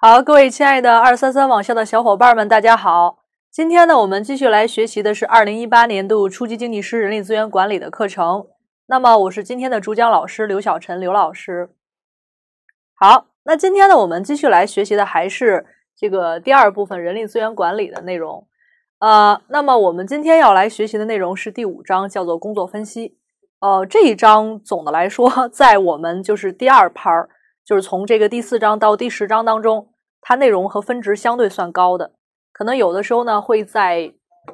好，各位亲爱的233网校的小伙伴们，大家好。今天呢，我们继续来学习的是2018年度初级经济师人力资源管理的课程。那么我是今天的主讲老师刘晓晨，刘老师。好，那今天呢，我们继续来学习的还是这个第二部分人力资源管理的内容。那么我们今天要来学习的内容是第5章，叫做工作分析。这一章总的来说，在我们就是第2 part，就是从这个第4章到第10章当中，它内容和分值相对算高的，可能有的时候呢会在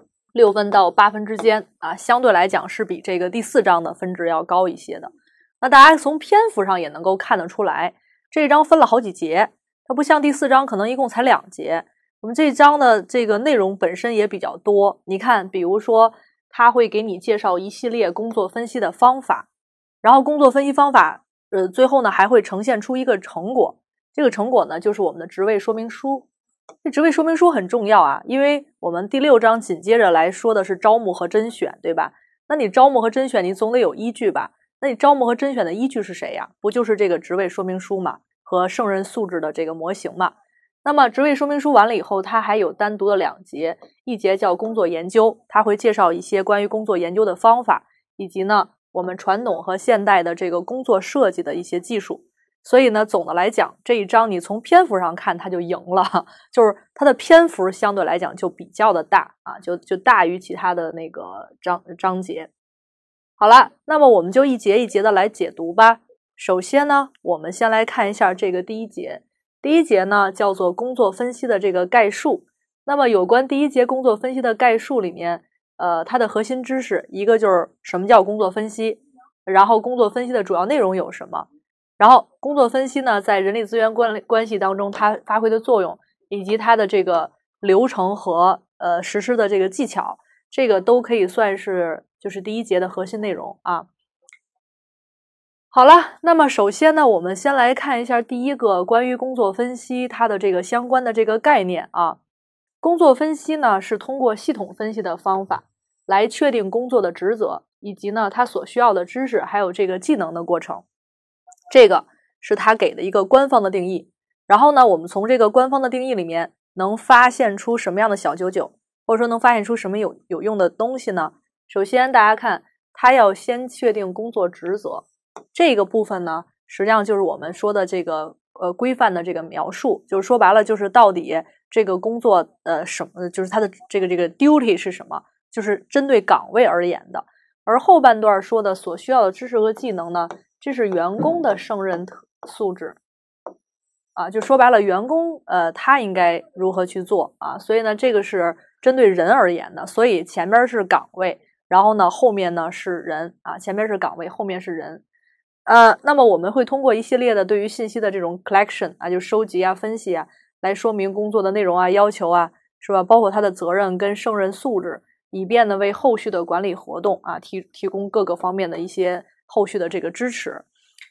6分到8分之间啊，相对来讲是比这个第4章的分值要高一些的。那大家从篇幅上也能够看得出来，这一章分了好几节，它不像第4章可能一共才2节。我们这一章的这个内容本身也比较多，你看，比如说它会给你介绍一系列工作分析的方法，然后工作分析方法最后呢还会呈现出一个成果，这个成果呢就是我们的职位说明书。这职位说明书很重要啊，因为我们第6章紧接着来说的是招募和甄选，对吧？那你招募和甄选你总得有依据吧？那你招募和甄选的依据是谁呀？不就是这个职位说明书嘛，和胜任素质的这个模型嘛。那么职位说明书完了以后，它还有单独的2节，一节叫工作研究，它会介绍一些关于工作研究的方法，以及呢我们传统和现代的这个工作设计的一些技术。所以呢，总的来讲，这一章你从篇幅上看它就赢了，就是它的篇幅相对来讲就比较的大啊，就大于其他的那个章节。好了，那么我们就一节一节的来解读吧。首先呢，我们先来看一下这个第1节。第1节呢叫做工作分析的这个概述。那么有关第1节工作分析的概述里面，它的核心知识，一个就是什么叫工作分析，然后工作分析的主要内容有什么，然后工作分析呢在人力资源关系当中它发挥的作用，以及它的这个流程和实施的这个技巧，这个都可以算是就是第1节的核心内容啊。好了，那么首先呢，我们先来看一下第1个关于工作分析它的这个相关的这个概念啊。工作分析呢是通过系统分析的方法来确定工作的职责，以及呢它所需要的知识还有这个技能的过程。这个是它给的一个官方的定义。然后呢，我们从这个官方的定义里面能发现出什么样的小九九，或者说能发现出什么有用的东西呢？首先大家看，它要先确定工作职责。这个部分呢，实际上就是我们说的这个规范的这个描述，就是说白了就是到底这个工作什么，就是它的这个 duty 是什么，就是针对岗位而言的。而后半段说的所需要的知识和技能呢，这是员工的胜任素质啊，就说白了员工他应该如何去做啊，所以呢这个是针对人而言的，所以前边是岗位，然后呢后面呢是人啊，前面是岗位，后面是人。那么我们会通过一系列的对于信息的这种 collection 啊，就收集啊、分析啊，来说明工作的内容啊、要求啊，是吧？包括他的责任跟胜任素质，以便呢为后续的管理活动啊提供各个方面的一些后续的这个支持。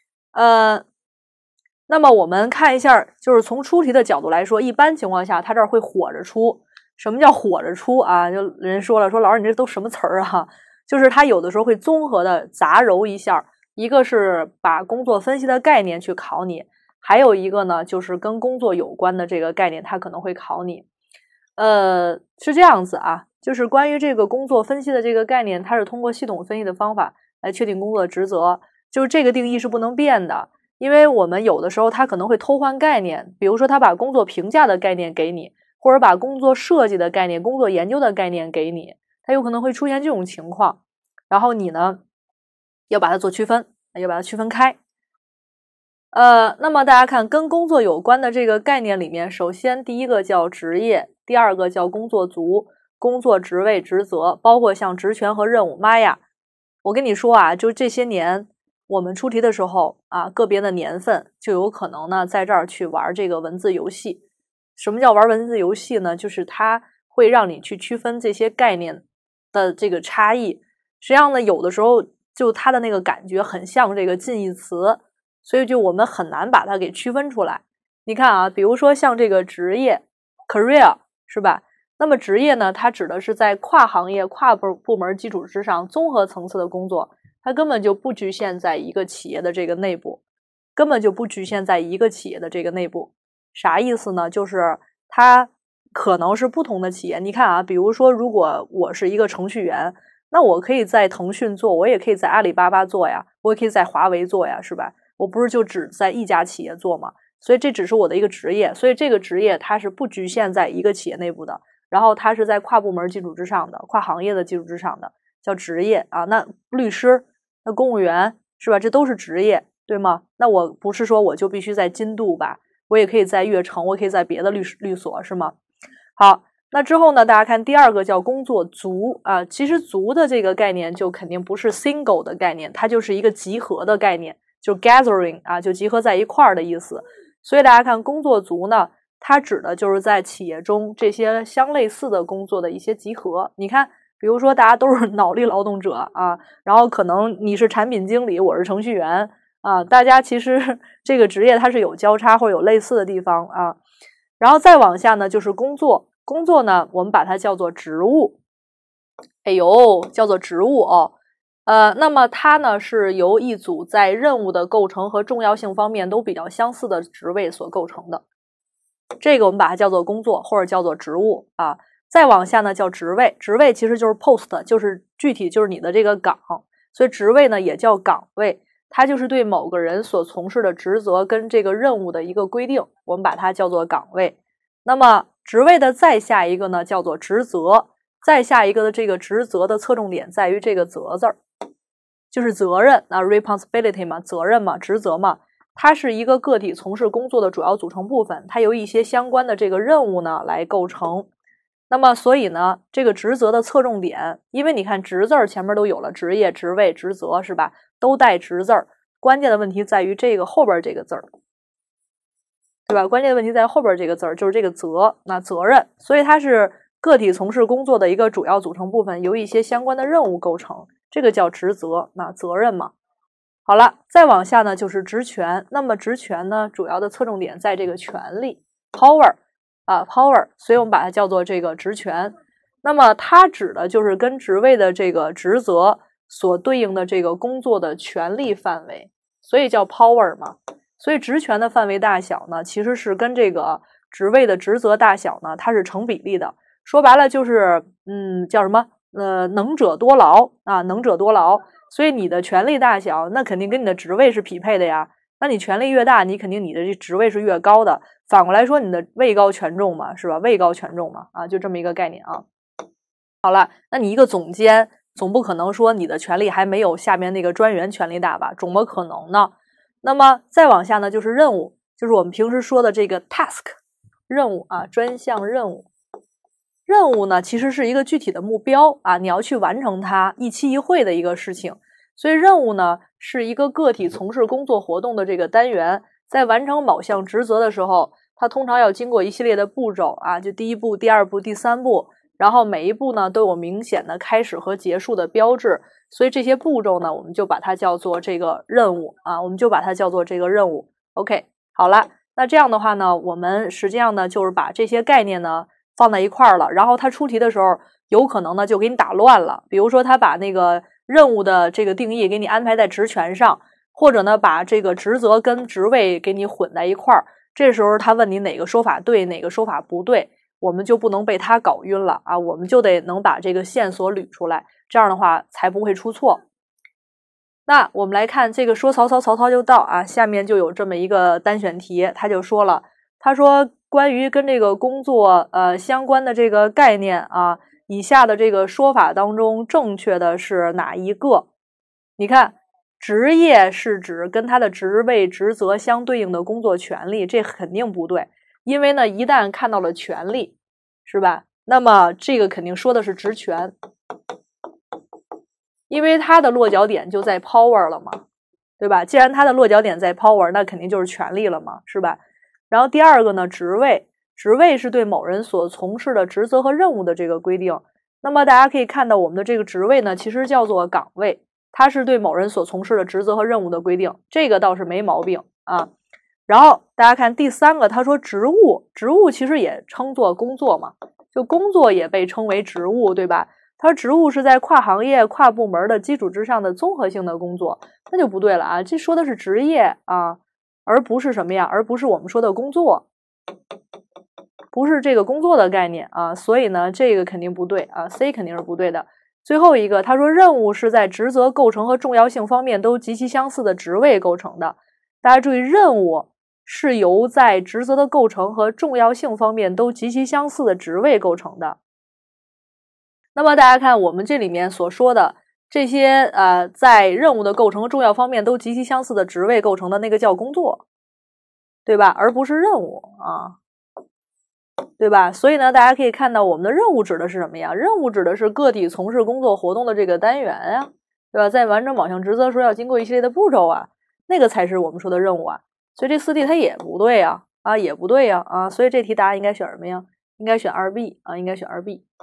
那么我们看一下，就是从出题的角度来说，一般情况下它这儿会火着出。什么叫火着出啊？就人说了，说老师你这都什么词儿啊？就是它有的时候会综合的杂糅一下。一个是把工作分析的概念去考你，还有一个呢就是跟工作有关的这个概念它可能会考你。是这样子啊，就是关于这个工作分析的这个概念，它是通过系统分析的方法来确定工作的职责，就是这个定义是不能变的。因为我们有的时候它可能会偷换概念，比如说它把工作评价的概念给你，或者把工作设计的概念、工作研究的概念给你，它有可能会出现这种情况，然后你呢要把它做区分，要把它区分开。那么大家看跟工作有关的这个概念里面，首先第1个叫职业，第2个叫工作组、工作职位、职责，包括像职权和任务。妈呀，我跟你说啊，就这些年我们出题的时候啊，个别的年份就有可能呢在这儿去玩这个文字游戏。什么叫玩文字游戏呢？就是它会让你去区分这些概念的这个差异。实际上呢，有的时候就它的那个感觉很像这个近义词，所以就我们很难把它给区分出来。你看啊，比如说像这个职业 career 是吧？那么职业呢，它指的是在跨行业、跨部门基础之上综合层次的工作，它根本就不局限在一个企业的这个内部，根本就不局限在一个企业的这个内部。 啥意思呢？就是它可能是不同的企业。你看啊，比如说如果我是一个程序员，那我可以在腾讯做，我也可以在阿里巴巴做呀，我也可以在华为做呀，是吧？我不是就只在一家企业做吗？所以这只是我的一个职业，所以这个职业它是不局限在一个企业内部的，然后它是在跨部门基础之上的，跨行业的基础之上的，叫职业啊。那律师、那公务员是吧？这都是职业，对吗？那我不是说我就必须在金度吧，我也可以在悦城，我可以在别的律所，是吗？好，那之后呢，大家看第二个叫工作族啊，其实族的这个概念就肯定不是 single 的概念，它就是一个集合的概念，就 gathering 啊，就集合在一块儿的意思。所以大家看工作族呢，它指的就是在企业中这些相类似的工作的一些集合。你看，比如说大家都是脑力劳动者啊，然后可能你是产品经理，我是程序员啊，大家其实这个职业它是有交叉或者有类似的地方啊。然后再往下呢，就是工作。工作呢，我们把它叫做职务。哎呦，叫做职务哦。那么它呢是由一组在任务的构成和重要性方面都比较相似的职位所构成的。这个我们把它叫做工作或者叫做职务啊。再往下呢叫职位，职位其实就是 post， 就是具体就是你的这个岗，所以职位呢也叫岗位，它就是对某个人所从事的职责跟这个任务的一个规定，我们把它叫做岗位。那么职位的再下一个呢叫做职责，再下一个的这个职责的侧重点在于这个责字儿，就是责任啊 responsibility 嘛，责任嘛，职责嘛，它是一个个体从事工作的主要组成部分，它由一些相关的这个任务呢来构成。那么所以呢，这个职责的侧重点，因为你看职字儿前面都有了，职业、职位、职责是吧？都带职字儿，关键的问题在于这个后边这个字儿，对吧？关键的问题在后边这个字儿，就是这个责，那责任，所以它是个体从事工作的一个主要组成部分，由一些相关的任务构成，这个叫职责，那责任嘛。好了，再往下呢就是职权，那么职权呢主要的侧重点在这个权利 power 啊 power， 所以我们把它叫做这个职权。那么它指的就是跟职位的这个职责所对应的这个工作的权利范围，所以叫 power 嘛。所以职权的范围大小呢，其实是跟这个职位的职责大小呢，它是成比例的。说白了就是叫什么能者多劳啊，能者多劳。所以你的权力大小，那肯定跟你的职位是匹配的呀。那你权力越大，你肯定你的这职位是越高的。反过来说，你的位高权重嘛，是吧？位高权重嘛，啊，就这么一个概念啊。好了，那你一个总监，总不可能说你的权力还没有下面那个专员权力大吧？怎么可能呢？那么再往下呢，就是任务，就是我们平时说的这个 task 任务啊，专项任务。任务呢，其实是一个具体的目标啊，你要去完成它，一期一会的一个事情。所以任务呢，是一个个体从事工作活动的这个单元，在完成某项职责的时候，它通常要经过一系列的步骤啊，就第一步、第二步、第三步，然后每一步呢都有明显的开始和结束的标志。所以这些步骤呢，我们就把它叫做这个任务啊，我们就把它叫做这个任务。OK， 好了，那这样的话呢，我们实际上呢，就是把这些概念呢放在一块儿了，然后他出题的时候有可能呢就给你打乱了，比如说他把那个任务的这个定义给你安排在职权上，或者呢把这个职责跟职位给你混在一块儿，这时候他问你哪个说法对，哪个说法不对，我们就不能被他搞晕了啊，我们就得能把这个线索捋出来，这样的话才不会出错。那我们来看这个说曹操，曹操就到啊，下面就有这么一个单选题，他就说了，他说关于跟这个工作相关的这个概念啊，以下的这个说法当中正确的是哪一个？你看，职业是指跟他的职位职责相对应的工作权利，这肯定不对，因为呢一旦看到了权利，是吧？那么这个肯定说的是职权。因为它的落脚点就在 power 了嘛，对吧？既然它的落脚点在 power， 那肯定就是权力了嘛，是吧？然后第二个呢，职位，职位是对某人所从事的职责和任务的这个规定。那么大家可以看到，我们的这个职位呢，其实叫做岗位，它是对某人所从事的职责和任务的规定，这个倒是没毛病啊。然后大家看第三个，他说职务，职务其实也称作工作嘛，就工作也被称为职务，对吧？他说职务是在跨行业、跨部门的基础之上的综合性的工作，那就不对了啊！这说的是职业啊，而不是什么呀？而不是我们说的工作。 不是这个工作的概念啊，所以呢，这个肯定不对啊 ，C 肯定是不对的。最后一个，他说任务是在职责构成和重要性方面都极其相似的职位构成的。大家注意，任务是由在职责的构成和重要性方面都极其相似的职位构成的。那么大家看我们这里面所说的这些在任务的构成和重要方面都极其相似的职位构成的那个叫工作，对吧？而不是任务啊。对吧？所以呢，大家可以看到我们的任务指的是什么呀？任务指的是个体从事工作活动的这个单元啊，对吧？在完成某项职责的时候要经过一系列的步骤啊，那个才是我们说的任务啊。所以这4题它也不对呀，也不对呀，所以这题答案应该选什么呀？应该选2B 啊，应该选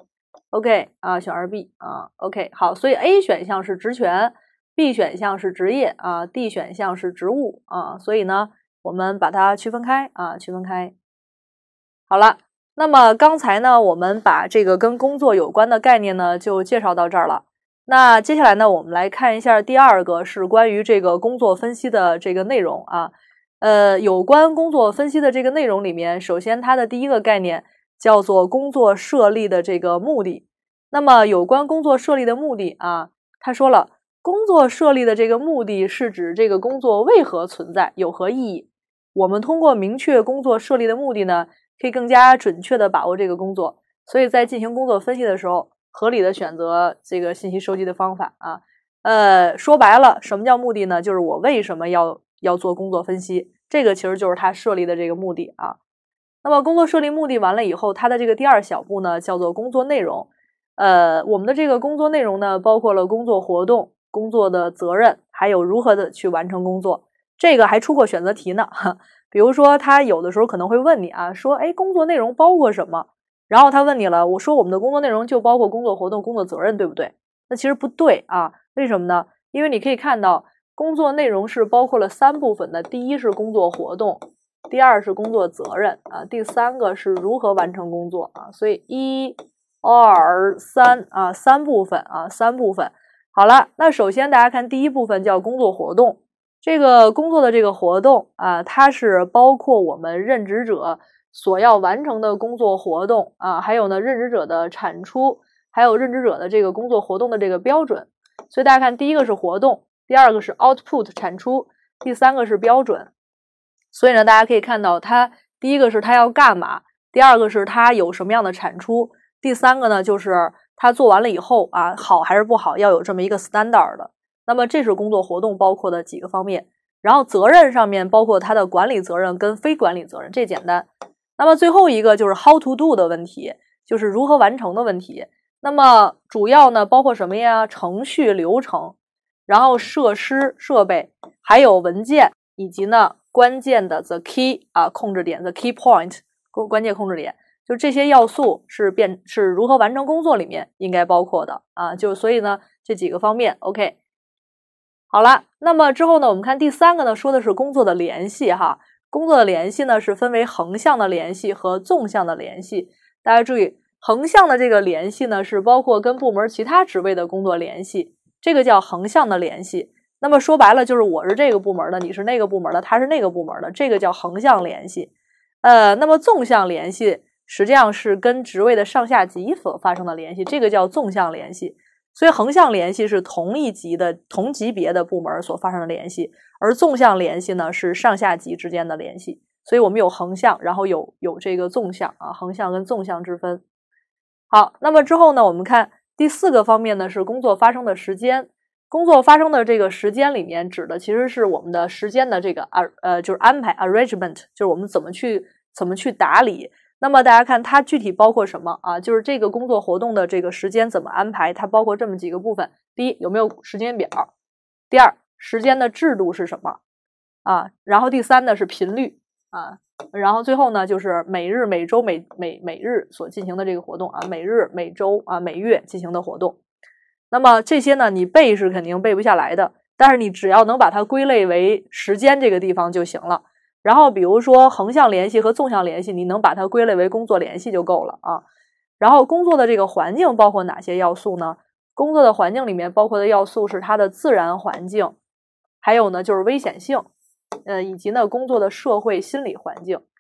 2B。OK 啊，选2B 啊。OK 好，所以 A 选项是职权 ，B 选项是职业啊 ，D 选项是职务啊。所以呢，我们把它区分开啊，区分开。好了。那么刚才呢，我们把这个跟工作有关的概念呢，就介绍到这儿了。那接下来呢，我们来看一下第2个是关于这个工作分析的这个内容啊。有关工作分析的这个内容里面，首先它的第一个概念叫做工作设立的这个目的。那么有关工作设立的目的啊，他说了，工作设立的这个目的是指这个工作为何存在，有何意义。我们通过明确工作设立的目的呢，可以更加准确地把握这个工作，所以在进行工作分析的时候，合理的选择这个信息收集的方法啊。说白了，什么叫目的呢？就是我为什么要做工作分析，这个其实就是他设立的这个目的啊。那么工作设立目的完了以后，它的这个第2小步呢，叫做工作内容。我们的这个工作内容呢，包括了工作活动、工作的责任，还有如何的去完成工作。这个还出过选择题呢。比如说他有的时候可能会问你啊，说工作内容包括什么？然后他问你了，我说我们的工作内容就包括工作活动、工作责任，对不对？那其实不对啊，为什么呢？因为你可以看到工作内容是包括了3部分的，第一是工作活动，第2是工作责任啊，第3个是如何完成工作啊，所以1、2、3啊，3部分啊，3部分。好了，那首先大家看第一部分叫工作活动。这个工作的这个活动啊，它是包括我们任职者所要完成的工作活动啊，还有呢任职者的产出，还有任职者的这个工作活动的这个标准。所以大家看，第一个是活动，第2个是 output 产出，第3个是标准。所以呢，大家可以看到，它第一个是它要干嘛，第2个是它有什么样的产出，第3个呢就是它做完了以后啊，好还是不好，要有这么一个 standard 的。那么这是工作活动包括的几个方面，然后责任上面包括它的管理责任跟非管理责任，这简单。那么最后一个就是 how to do 的问题，就是如何完成的问题。那么主要呢包括什么呀？程序流程，然后设施设备，还有文件，以及呢关键的 the key 控制点 the key point 关键控制点，就这些要素是如何完成工作里面应该包括的啊。就所以呢这几个方面 OK。好了，那么之后呢，我们看第3个呢，说的是工作的联系哈。工作的联系呢是分为横向的联系和纵向的联系。大家注意，横向的这个联系呢是包括跟部门其他职位的工作联系，这个叫横向的联系。那么说白了就是我是这个部门的，你是那个部门的，他是那个部门的，这个叫横向联系。那么纵向联系实际上是跟职位的上下级所发生的联系，这个叫纵向联系。所以横向联系是同级别的部门所发生的联系，而纵向联系呢是上下级之间的联系。所以我们有横向，然后有这个纵向啊，横向跟纵向之分。好，那么之后呢，我们看第4个方面呢是工作发生的时间。工作发生的这个时间里面指的其实是我们的时间的这个就是安排 arrangement， 就是我们怎么去打理。那么大家看它具体包括什么啊？就是这个工作活动的这个时间怎么安排，它包括这么几个部分。第一，有没有时间表？第2，时间的制度是什么啊？然后第3呢是频率啊，然后最后呢就是每日、每周、每日所进行的这个活动啊，每日、每周啊、每月进行的活动。那么这些呢你背是肯定背不下来的，但是你只要能把它归类为时间这个地方就行了。然后比如说横向联系和纵向联系，你能把它归类为工作联系就够了啊。然后工作的这个环境包括哪些要素呢？工作的环境里面包括的要素是它的自然环境，还有呢就是危险性，以及呢工作的社会心理环境。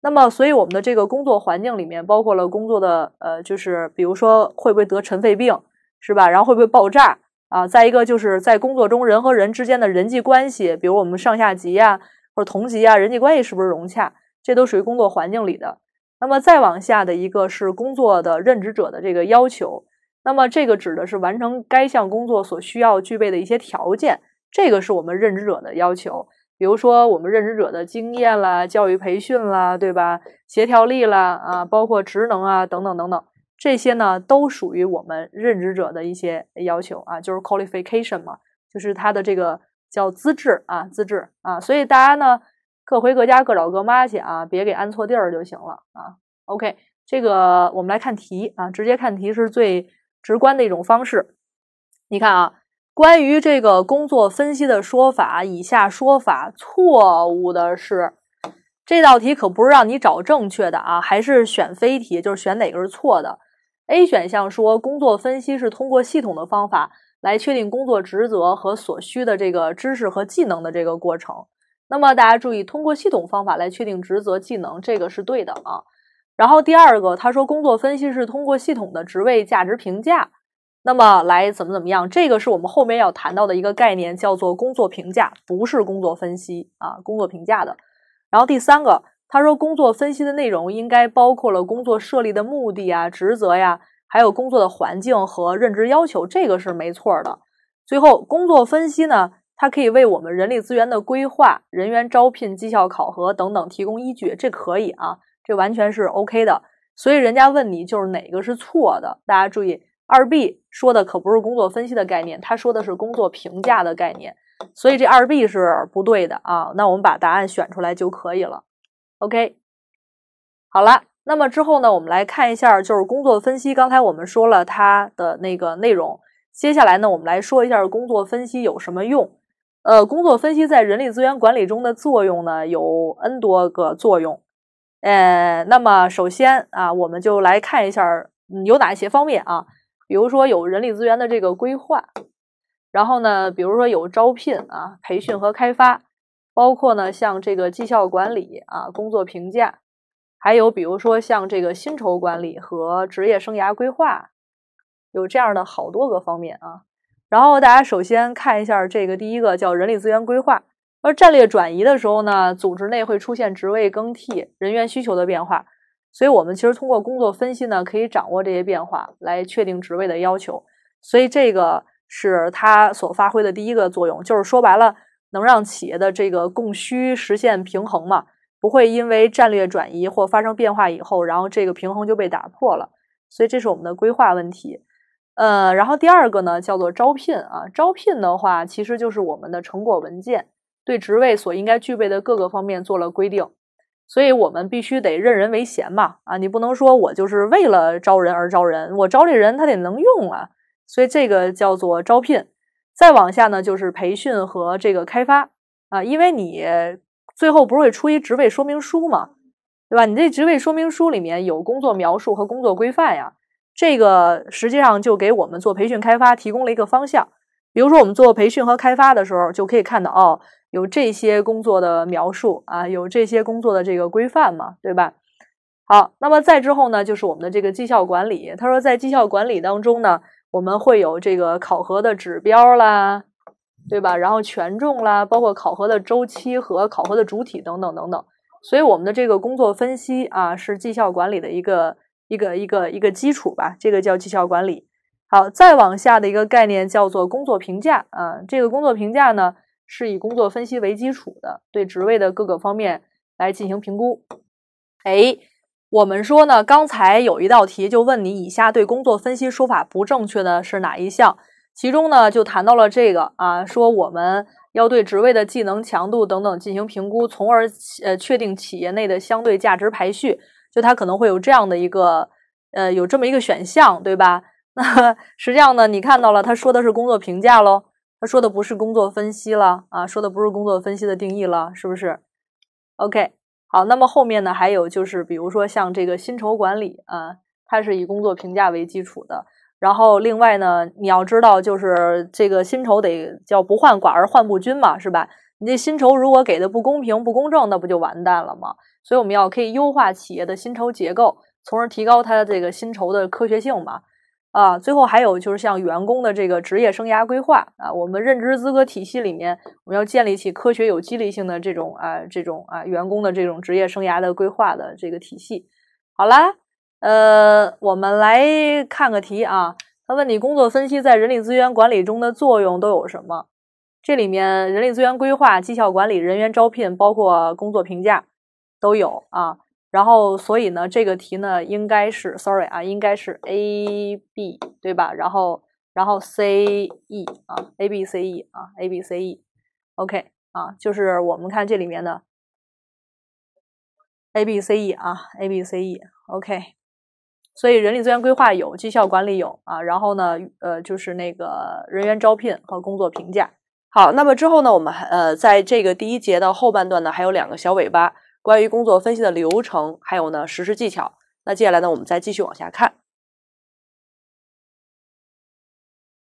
那么所以我们的这个工作环境里面包括了工作的就是比如说会不会得尘肺病，是吧？然后会不会爆炸啊？再一个就是在工作中人和人之间的人际关系，比如我们上下级啊或者同级啊，人际关系是不是融洽，这都属于工作环境里的。那么再往下的一个是工作的任职者的这个要求，那么这个指的是完成该项工作所需要具备的一些条件，这个是我们任职者的要求。比如说我们任职者的经验啦、教育培训啦，对吧？协调力啦啊，包括职能啊等等等等，这些呢都属于我们任职者的一些要求啊，就是 qualification 嘛，就是他的这个叫资质啊，资质啊。所以大家呢各回各家各找各妈去啊，别给安错地儿就行了啊。OK， 这个我们来看题啊，直接看题是最直观的一种方式。你看啊。关于这个工作分析的说法，以下说法错误的是，这道题可不是让你找正确的啊，还是选非题，就是选哪个是错的。A 选项说工作分析是通过系统的方法来确定工作职责和所需的这个知识和技能的这个过程。那么大家注意，通过系统方法来确定职责技能，这个是对的啊。然后第二个，他说工作分析是通过系统的职位价值评价。那么来怎么样？这个是我们后面要谈到的一个概念，叫做工作评价，不是工作分析啊，工作评价的。然后第三个，他说工作分析的内容应该包括了工作设立的目的啊、职责呀，还有工作的环境和任职要求，这个是没错的。最后，工作分析呢，它可以为我们人力资源的规划、人员招聘、绩效考核等等提供依据，这可以啊，这完全是 OK 的。所以人家问你就是哪个是错的，大家注意。2B 说的可不是工作分析的概念，他说的是工作评价的概念，所以这 2B 是不对的啊。那我们把答案选出来就可以了。OK， 好了，那么之后呢，我们来看一下就是工作分析，刚才我们说了它的那个内容，接下来呢，我们来说一下工作分析有什么用。工作分析在人力资源管理中的作用呢，有 N 多个作用。那么首先啊，我们就来看一下有哪些方面啊。比如说有人力资源的这个规划，然后呢，比如说有招聘啊、培训和开发，包括呢像这个绩效管理啊、工作评价，还有比如说像这个薪酬管理和职业生涯规划，有这样的好多个方面啊。然后大家首先看一下这个第一个叫人力资源规划，而战略转移的时候呢，组织内会出现职位更替、人员需求的变化。所以我们其实通过工作分析呢，可以掌握这些变化，来确定职位的要求。所以这个是它所发挥的第一个作用，就是说白了，能让企业的这个供需实现平衡嘛，不会因为战略转移或发生变化以后，然后这个平衡就被打破了。所以这是我们的规划问题。然后第二个呢，叫做招聘啊。招聘的话，其实就是我们的成果文件，对职位所应该具备的各个方面做了规定。所以我们必须得任人唯贤嘛，啊，你不能说我就是为了招人而招人，我招这人他得能用啊，所以这个叫做招聘。再往下呢，就是培训和这个开发啊，因为你最后不是会出一职位说明书嘛，对吧？你这职位说明书里面有工作描述和工作规范呀，这个实际上就给我们做培训开发提供了一个方向。比如说我们做培训和开发的时候，就可以看到哦。有这些工作的描述啊，有这些工作的这个规范嘛，对吧？好，那么再之后呢，就是我们的这个绩效管理。他说在绩效管理当中呢，我们会有这个考核的指标啦，对吧？然后权重啦，包括考核的周期和考核的主体等等等等。所以我们的这个工作分析啊，是绩效管理的一个基础吧，这个叫绩效管理。好，再往下的一个概念叫做工作评价啊，这个工作评价呢，是以工作分析为基础的，对职位的各个方面来进行评估。我们说呢，刚才有一道题就问你以下对工作分析说法不正确的是哪一项？其中呢就谈到了这个啊，说我们要对职位的技能强度等等进行评估，从而确定企业内的相对价值排序。就它可能会有这样的一个有这么一个选项，对吧？那实际上呢，你看到了，他说的是工作评价咯，他说的不是工作分析了啊，说的不是工作分析的定义了，是不是 ？OK， 好，那么后面呢，还有就是比如说像这个薪酬管理啊，它是以工作评价为基础的。然后另外呢，你要知道就是这个薪酬得叫不患寡而患不均嘛，是吧？ 你这薪酬如果给的不公平不公正，那不就完蛋了吗？所以我们可以优化企业的薪酬结构，从而提高它这个薪酬的科学性嘛。最后还有就是像员工的这个职业生涯规划啊，我们认知资格体系里面，我们要建立起科学有激励性的这种员工的这种职业生涯的规划的这个体系。好啦，我们来看个题啊，他问你工作分析在人力资源管理中的作用都有什么？这里面人力资源规划、绩效管理、人员招聘，包括工作评价都有啊。然后，所以呢，这个题呢应该是应该是 A、B 对吧？然后 C、E 啊 ，A、B、C、E 啊 ，A、B、C、E，OK 啊，就是我们看这里面的 A、B、C、E 啊 ，A、B、C、E，OK。所以人力资源规划有，绩效管理有啊，然后呢，就是那个人员招聘和工作评价。 好，那么之后呢，我们在这个第1节的后半段呢，还有2个小尾巴。关于工作分析的流程，还有呢实施技巧。那接下来呢，我们再继续往下看。